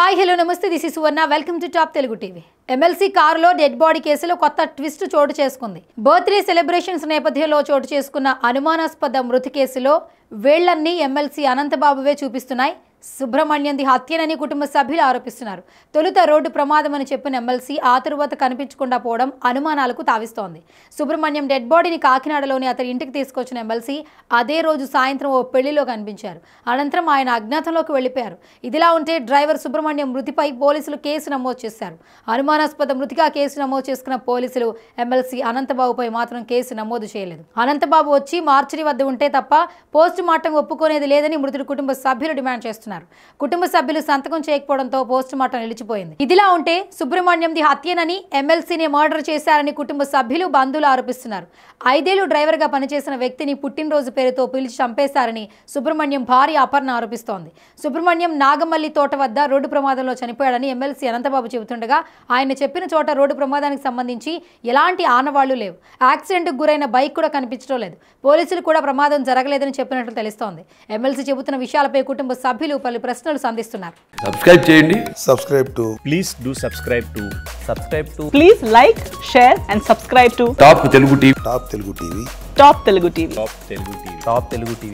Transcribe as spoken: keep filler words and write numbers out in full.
Hi hello నమస్తే this is Suvarna welcome to top Telugu TV. MLC కారులో dead body కేసులో కొత్త ట్విస్ట్ చోటు చేసుకుంది. బర్త్డే సెలబ్రేషన్స్ నేపథ్యంలో చోటు చేసుకున్న అనుమానాస్పద మృతి కేసులో వేళ్లన్నీ ఎమ్మెల్సీ అనంత బాబువే చూపిస్తున్నాయి. సుబ్రహ్మణ్యంది హత్యనని కుటుంబ సభ్యులు ఆరోపిస్తున్నారు. తొలుత రోడ్డు ప్రమాదమని చెప్పిన ఎమ్మెల్సీ ఆ తరువాత కనిపించకుండా పోవడం అనుమానాలకు తావిస్తోంది. సుబ్రహ్మణ్యం డెడ్ బాడీని కాకినాడలోని అతని ఇంటికి తీసుకొచ్చిన ఎమ్మెల్సీ అదే రోజు సాయంత్రం ఓ పెళ్లిలో కనిపించారు. అనంతరం ఆయన అజ్ఞాతంలోకి వెళ్లిపోయారు. ఇదిలా ఉంటే డ్రైవర్ సుబ్రహ్మణ్యం మృతిపై పోలీసులు కేసు నమోదు చేశారు. అనుమానాస్పద మృతిగా కేసు నమోదు చేసుకున్న పోలీసులు ఎమ్మెల్సీ అనంతబాబుపై మాత్రం కేసు నమోదు చేయలేదు. అనంతబాబు వచ్చి మార్చిరి వద్ద ఉంటే తప్ప పోస్ట్ మార్టం ఒప్పుకునేది లేదని మృతుడి కుటుంబ సభ్యులు డిమాండ్ చేస్తున్నారు. కుటుంబ సభ్యులు సంతకం చేయకపోవడంతో పోస్ట్ మార్టం నిలిచిపోయింది. ఇదిలా ఉంటే సుబ్రహ్మణ్యంది హత్యనని ఎమ్మెల్సీని మర్డర్ చేశారని కుటుంబ సభ్యులు బంధువులు ఆరోపిస్తున్నారు. ఐదేళ్లు డ్రైవర్ గా పనిచేసిన వ్యక్తిని పుట్టినరోజు పేరుతో పిలిచి చంపేశారని సుబ్రహ్మణ్యం భార్య అపర్ణ ఆరోపిస్తోంది. సుబ్రహ్మణ్యం నాగమల్లి తోట వద్ద రోడ్డు ప్రమాదంలో చనిపోయాడని ఎమ్మెల్సీ అనంతబాబు చెబుతుండగా ఆయన చెప్పిన చోట రోడ్డు ప్రమాదానికి సంబంధించి ఎలాంటి ఆనవాళ్లు లేవు. యాక్సిడెంట్కు గురైన బైక్ కూడా కనిపించడం లేదు. పోలీసులు కూడా ప్రమాదం జరగలేదని చెప్పినట్లు తెలుస్తోంది. ఎమ్మెల్సీ చెబుతున్న విషయాలపై కుటుంబ సభ్యులు పలు ప్రశ్నలు సంధిస్తున్నారు. సబ్స్క్రైబ్ చేయండి. Subscribe to. Please do subscribe to. subscribe to. Please like, share and subscribe to top Telugu TV. Top Telugu T V. Top Telugu T V. Top Telugu T V. Top Telugu T V.